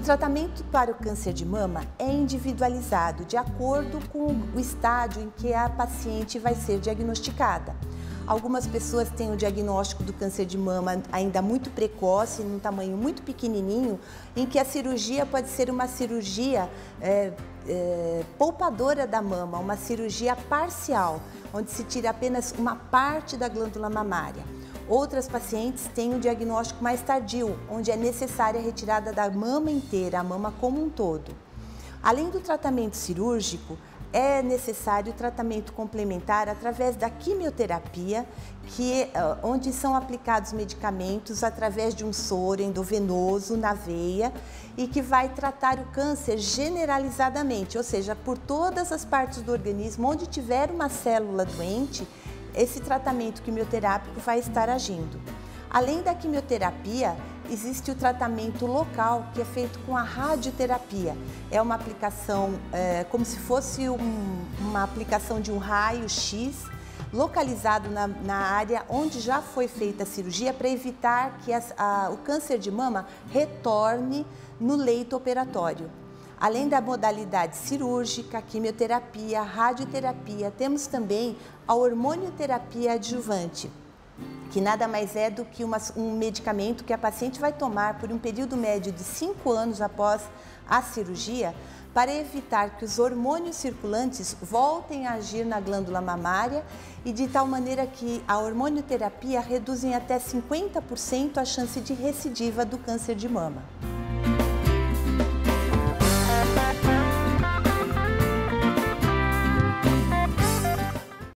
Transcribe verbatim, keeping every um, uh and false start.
tratamento para o câncer de mama é individualizado de acordo com o estágio em que a paciente vai ser diagnosticada. Algumas pessoas têm o diagnóstico do câncer de mama ainda muito precoce, num tamanho muito pequenininho, em que a cirurgia pode ser uma cirurgia é, é, poupadora da mama, uma cirurgia parcial, onde se tira apenas uma parte da glândula mamária. Outras pacientes têm o diagnóstico mais tardio, onde é necessária a retirada da mama inteira, a mama como um todo. Além do tratamento cirúrgico, é necessário tratamento complementar através da quimioterapia, que, onde são aplicados medicamentos através de um soro endovenoso na veia e que vai tratar o câncer generalizadamente, ou seja, por todas as partes do organismo onde tiver uma célula doente, esse tratamento quimioterápico vai estar agindo. Além da quimioterapia, existe o tratamento local, que é feito com a radioterapia. É uma aplicação, é, como se fosse um, uma aplicação de um raio-x localizado na, na área onde já foi feita a cirurgia, para evitar que as, a, o câncer de mama retorne no leito operatório. Além da modalidade cirúrgica, quimioterapia, radioterapia, temos também a hormonioterapia adjuvante, que nada mais é do que uma, um medicamento que a paciente vai tomar por um período médio de cinco anos após a cirurgia, para evitar que os hormônios circulantes voltem a agir na glândula mamária e de tal maneira que a hormonioterapia reduz em até cinquenta por cento a chance de recidiva do câncer de mama.